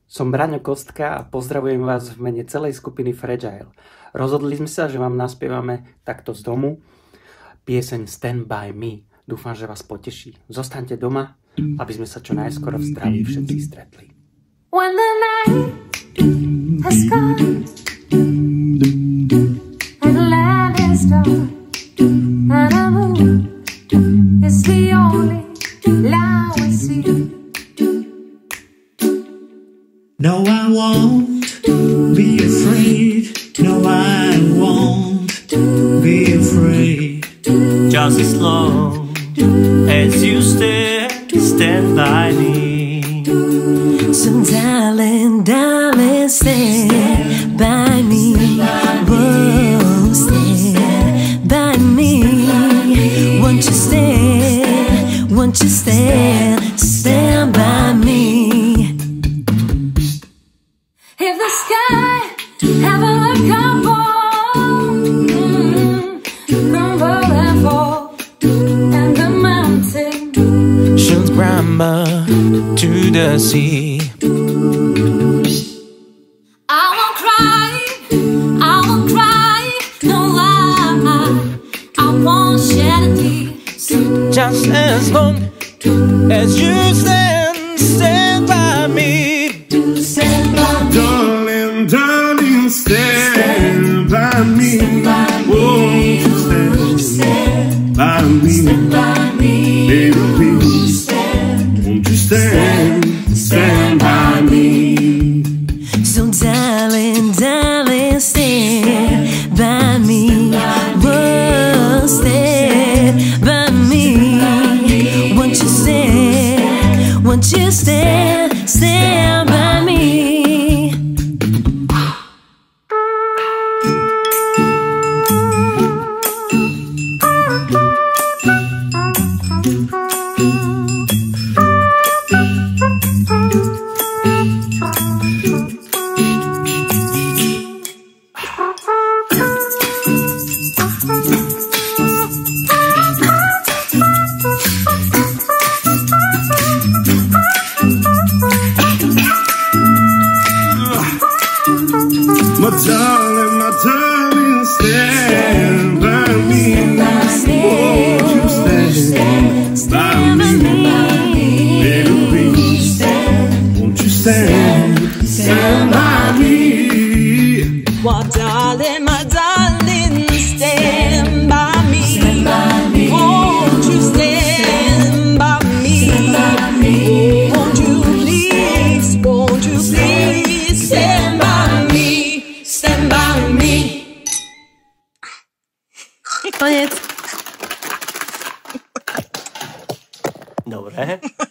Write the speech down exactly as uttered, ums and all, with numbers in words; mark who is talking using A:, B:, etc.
A: Som Braňo Kostka a pozdravujem vás v mene celej skupiny Fragile. Rozhodli sme sa, že vám naspievame takto z domu pieseň Stand By Me. Dúfam, že vás poteší. Zostaňte doma, aby sme sa čo najskôr v zdraví všetci stretli.
B: When the night has come and the land is dark and the moon is the only light we see.
C: No, I won't be afraid. No, I won't be afraid.
D: Just as long as you stay, stand by me.
E: So darling, darling, stand by me. Whoa, stand by me. Won't you stand, won't you stand, stand by me.
B: If the sky ever crumble, crumble and fall, and the mountain
D: Should grandma to the sea.
B: I won't cry, I won't cry, no lie, I won't shed a tear.
D: Just as long as you stand, stand by me.
B: Stand by me.
F: Darling, darling, stand by me. Won't you stand by me? Baby, please, won't you stand, stand by me?
E: So darling, darling, stand by me. Whoa, stand by me. Won't you stand, won't you stand, stand by me.
F: My darling, my darling, stand by me. Won't you stand by me? Baby, please, won't you stand, stand by me?
E: My darling, my darling, stand by me. Stand by me. Won't you stand by me? Stand by me. Won't you please, won't you please stand by me? Stand by me.
A: Dobre.